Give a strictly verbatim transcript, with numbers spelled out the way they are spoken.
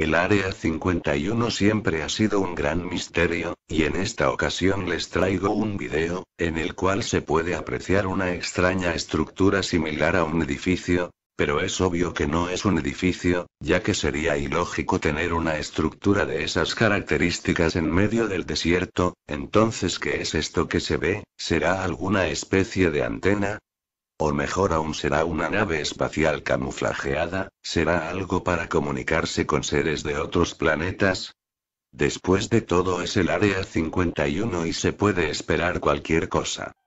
El Área cincuenta y uno siempre ha sido un gran misterio, y en esta ocasión les traigo un video, en el cual se puede apreciar una extraña estructura similar a un edificio, pero es obvio que no es un edificio, ya que sería ilógico tener una estructura de esas características en medio del desierto. Entonces, ¿qué es esto que se ve? ¿Será alguna especie de antena? O mejor aún, será una nave espacial camuflajeada. ¿Será algo para comunicarse con seres de otros planetas? Después de todo, es el Área cincuenta y uno y se puede esperar cualquier cosa.